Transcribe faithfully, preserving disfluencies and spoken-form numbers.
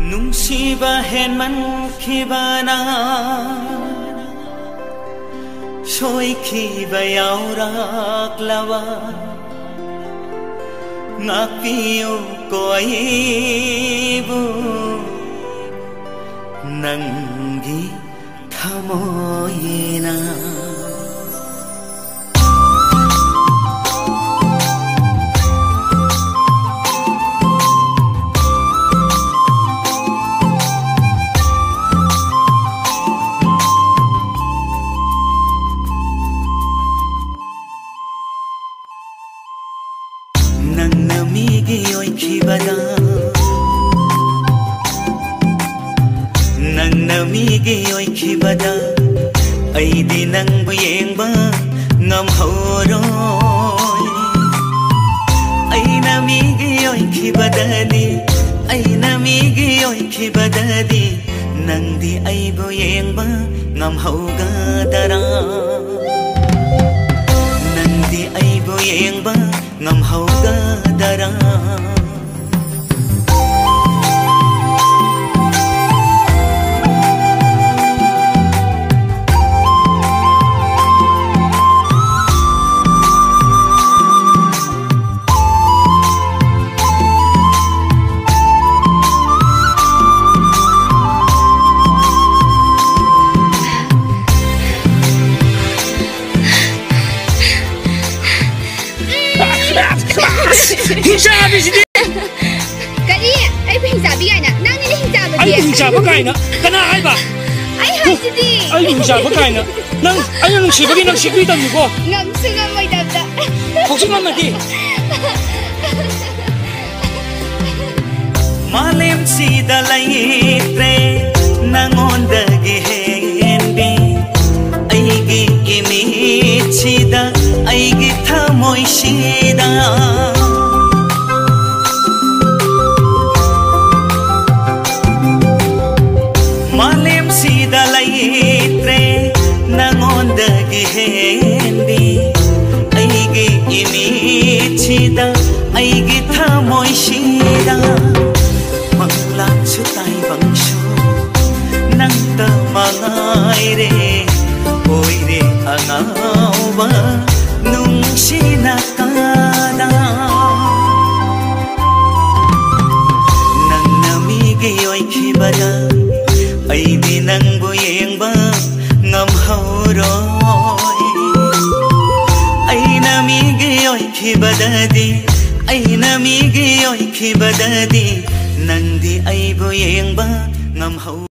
ꯅꯨꯡꯁꯤꯕ ꯍꯦꯟꯃꯟꯈꯤꯕꯅ ꯁꯣꯏꯈꯤꯕ ꯌꯥꯎꯔꯛꯂꯕ ꯉꯥꯛꯄꯤꯌꯨꯀꯣ ꯑꯩꯕꯨ ꯅꯪꯒꯤ ꯊꯃꯣꯏꯅ ꯅꯪꯅ ꯃꯤꯒꯤ ꯑꯣꯏꯈꯤꯕꯗ ꯅꯪꯅ ꯃꯤꯒꯤ ꯑꯣꯏꯈꯤꯕꯗ ꯑꯩꯗꯤ ꯅꯪꯕꯨ ꯌꯦꯡꯕ ꯉꯝꯍꯧꯔꯣꯏ ꯑꯩꯅ ꯃꯤꯒꯤ ꯑꯣꯏꯈꯤꯕꯗꯗꯤ ꯑꯩꯅ ꯃꯤꯒꯤ ꯑꯣꯏꯈꯤꯕꯗꯗꯤ ꯅꯪꯗꯤ ꯑꯩꯕꯨ ꯌꯦꯡꯕ ꯉꯝꯍꯧꯒꯗꯔꯥ ꯅꯪꯗꯤ ꯑꯩꯕꯨ ꯌꯦꯡꯕ ngamhaugadara Hinsabi Kari, ay hinsabi ka na. Nang nila hinsabi ay hinsabi ka na. Kana ay ba? Ay hasidi. Ay hinsabi ka na. Nang ay nang sibagi nang sibitan mo ko. Ngam sunga may dabda. Hugsin man di. Malim si dalaitre nangondagi hendi aigi imichida aigi thamoi shida Malim si dalaitre nangondagi hendi aigi imichida aigi thamoi shida Manglang sutay bangsyo nang tamangay re Oy re angawa nung sinakada Nang namigiyo'y kibada ay di nang buyeng ba ngamhauroy Ay namigiyo'y kibadadi ay namigiyo'y kibadadi Nandi ay buyeng ba ngamhauroy